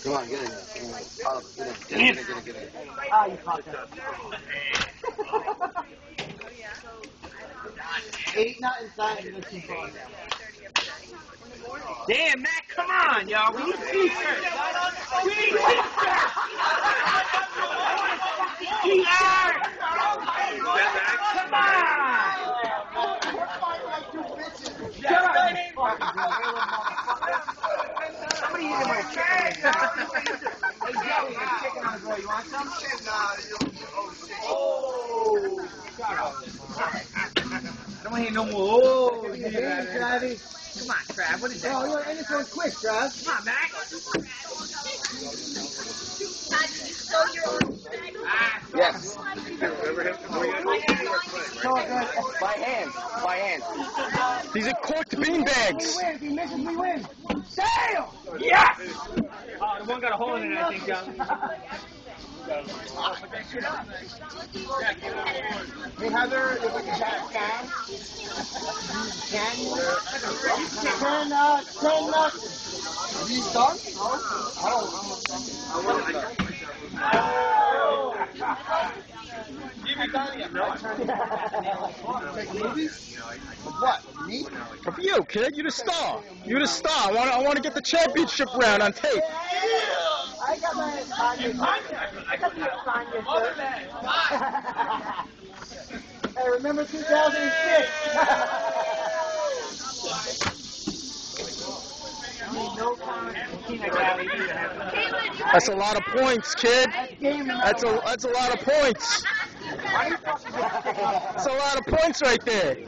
Come on, get in there. Get in. Ah, you fucked up. 8 not inside and this is fun. Damn, Matt, come on, y'all. We need t-shirts. We need t-shirts. T-shirts. Come on. Shut up. Somebody hit him with a chicken. Hey, Joey, there's chicken on the grill. You want some? Oh, shut up. I don't want to hear no more. Oh, yeah. Come on, Trav. What is that? Oh, you're in this one quick, Trav. Come on, Mac. Yes. By hand. These are cooked beanbags. He wins. He misses, we win. Sail! Yes! Oh, the one got a hole in it, I think, John. Hey, Heather, if we can have Can Are you done? What? Me? For you, kid. You're the star. You're the star. I want to get the championship round on tape. I got my Hey, remember 2006? That's a lot of points, kid. That's a lot of points. That's a lot of points right there.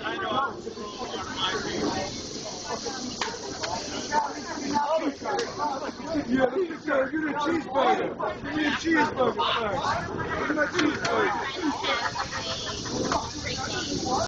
Yeah, give me a cheeseburger. Give me a cheeseburger first. Give me a cheeseburger.